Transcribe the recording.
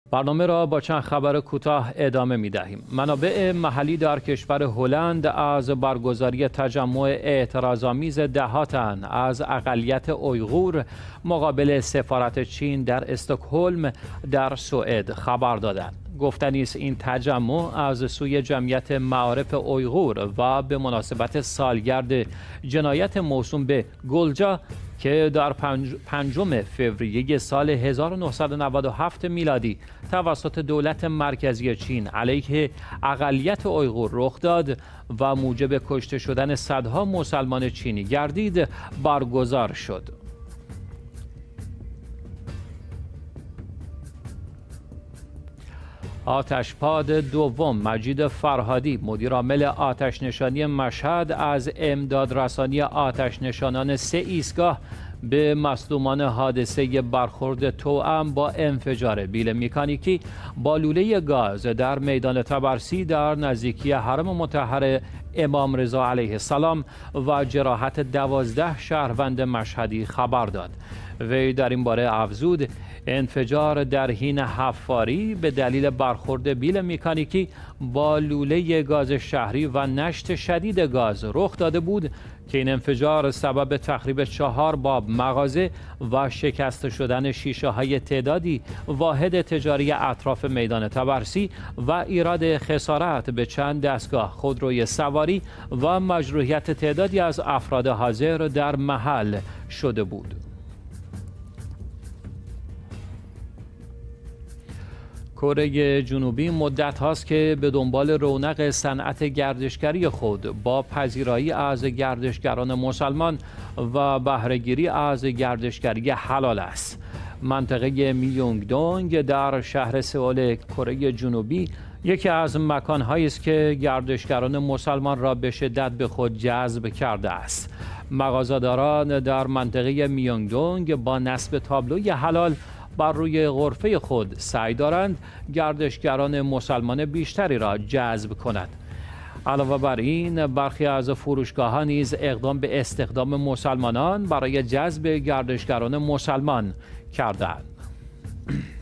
برنامه را با چند خبر کوتاه ادامه می دهیم. منابع محلی در کشور هلند از برگزاری تجمع اعتراض‌آمیز دهاتن از اقلیت اویغور مقابل سفارت چین در استکهلم در سوئد خبر دادند. گفتنی است این تجمع از سوی جمعیت معارف اویغور و به مناسبت سالگرد جنایت موسوم به گلجا که در 5 فوریه سال 1997 میلادی توسط دولت مرکزی چین علیه اقلیت اویغور رخ داد و موجب کشته شدن صدها مسلمان چینی گردید برگزار شد. آتشپاد دوم مجید فرهادی مدیر عامل آتش‌نشانی مشهد از امدادرسانی آتش‌نشانان 3 ایستگاه به مصدومان حادثه برخورد توأم با انفجار بیل مکانیکی با لوله گاز در میدان طبرسی در نزدیکی حرم مطهر امام رضا علیه السلام و جراحت 12 شهروند مشهدی خبر داد. وی در این باره افزود انفجار در حین حفاری به دلیل برخورد بیل مکانیکی با لوله گاز شهری و نشت شدید گاز رخ داده بود که این انفجار سبب تخریب 4 باب مغازه و شکست شدن شیشه‌های تعدادی واحد تجاری اطراف میدان طبرسی و ایراد خسارت به چند دستگاه خودروی سواری و مجروحیت تعدادی از افراد حاضر در محل شده بود. کره جنوبی مدت هاست که به دنبال رونق صنعت گردشگری خود با پذیرایی از گردشگران مسلمان و بهره‌گیری از گردشگری حلال است. منطقه میونگدونگ در شهر سئول کره جنوبی یکی از مکان‌هایی است که گردشگران مسلمان را به شدت به خود جذب کرده است. مغازه‌داران در منطقه میونگدونگ با نصب تابلوی حلال بر روی غرفه خود سعی دارند گردشگران مسلمان بیشتری را جذب کنند. علاوه بر این برخی از فروشگاه‌ها نیز اقدام به استخدام مسلمانان برای جذب گردشگران مسلمان کردند.